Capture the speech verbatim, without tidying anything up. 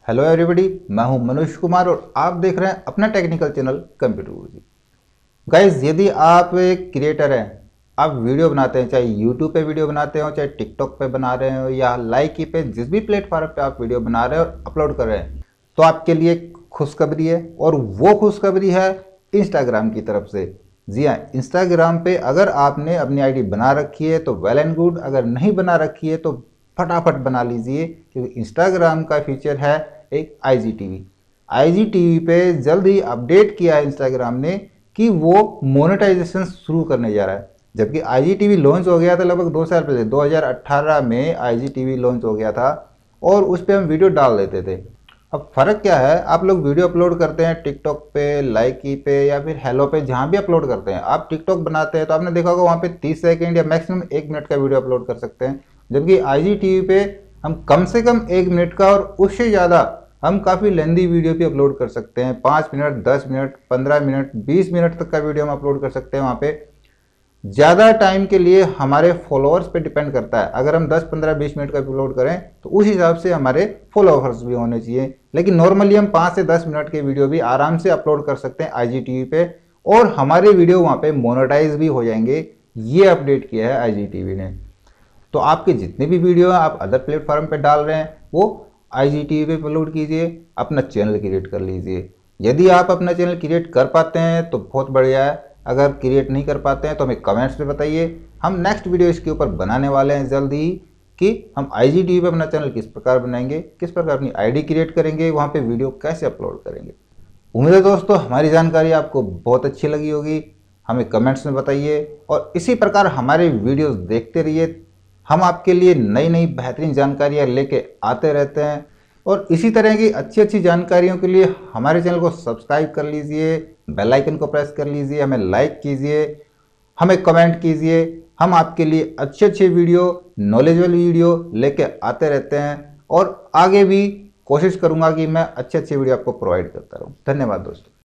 Hello everybody, मैं हूं मनोज कुमार और आप देख रहे हैं अपना technical channel computer Guruji. Guys, यदि आप एक क्रिएटर हैं, आप वीडियो बनाते हैं, चाहे यूट्यूब पे वीडियो बनाते हो, चाहे टिकटॉक पे बना रहे हो या लाइकी पे, जिस भी प्लेटफॉर्म पे आप वीडियो बना रहे हो और अपलोड कर रहे हैं, तो आपके लिए खुशखबरी है। और वो खुशखबरी है इंस्टाग्राम की तरफ से। जी हाँ, इंस्टाग्राम पे अगर आपने अपनी आईडी बना रखी है तो वेल एंड गुड, अगर नहीं बना रखी है तो फटाफट बना लीजिए, क्योंकि इंस्टाग्राम का फीचर है एक I G T V. I G T V पे जल्द ही अपडेट किया है इंस्टाग्राम ने कि वो मोनेटाइजेशन शुरू करने जा रहा है। जबकि I G T V launch हो गया था लगभग दो साल पहले, दो हज़ार अठारह में I G T V launch हो गया था और उस पर हम वीडियो डाल देते थे। अब फ़र्क क्या है, आप लोग वीडियो अपलोड करते हैं टिकटॉक पे, लाइकी पे या फिर हेलो पे, जहाँ भी अपलोड करते हैं। आप टिकटॉक बनाते हैं तो आपने देखा होगा वहाँ पे तीस सेकंड या मैक्सिमम एक मिनट का वीडियो अपलोड कर सकते हैं। जबकि आई जी टी वी पे हम कम से कम एक मिनट का और उससे ज़्यादा हम काफ़ी लेंदी वीडियो भी अपलोड कर सकते हैं। पाँच मिनट, दस मिनट, पंद्रह मिनट, बीस मिनट तक का वीडियो हम अपलोड कर सकते हैं। वहाँ पे ज़्यादा टाइम के लिए हमारे फॉलोअर्स पे डिपेंड करता है। अगर हम दस, पंद्रह, बीस मिनट का अपलोड करें तो उस हिसाब से हमारे फॉलोअर्स भी होने चाहिए। लेकिन नॉर्मली हम पाँच से दस मिनट के वीडियो भी आराम से अपलोड कर सकते हैं आई जी टी वी पे और हमारे वीडियो वहाँ पे मोनेटाइज भी हो जाएंगे। ये अपडेट किया है आई जी टी वी ने। तो आपके जितने भी वीडियो हैं आप अदर प्लेटफॉर्म पे डाल रहे हैं वो आई जी टी वी पे अपलोड कीजिए, अपना चैनल क्रिएट कर लीजिए। यदि आप अपना चैनल क्रिएट कर पाते हैं तो बहुत बढ़िया है, अगर क्रिएट नहीं कर पाते हैं तो हमें कमेंट्स में बताइए। हम नेक्स्ट वीडियो इसके ऊपर बनाने वाले हैं जल्द ही कि हम आई जी टी वी पे अपना चैनल किस प्रकार बनाएंगे, किस प्रकार अपनी आईडी क्रिएट करेंगे, वहाँ पे वीडियो कैसे अपलोड करेंगे। उम्मीद है दोस्तों हमारी जानकारी आपको बहुत अच्छी लगी होगी। हमें कमेंट्स में बताइए और इसी प्रकार हमारे वीडियोस देखते रहिए। हम आपके लिए नई नई बेहतरीन जानकारियाँ लेके आते रहते हैं और इसी तरह की अच्छी अच्छी जानकारियों के लिए हमारे चैनल को सब्सक्राइब कर लीजिए, बेल आइकन को प्रेस कर लीजिए, हमें लाइक कीजिए, हमें कमेंट कीजिए। हम आपके लिए अच्छे अच्छे वीडियो, नॉलेजेबल वीडियो लेके आते रहते हैं और आगे भी कोशिश करूंगा कि मैं अच्छे अच्छे वीडियो आपको प्रोवाइड करता रहूं। धन्यवाद दोस्तों।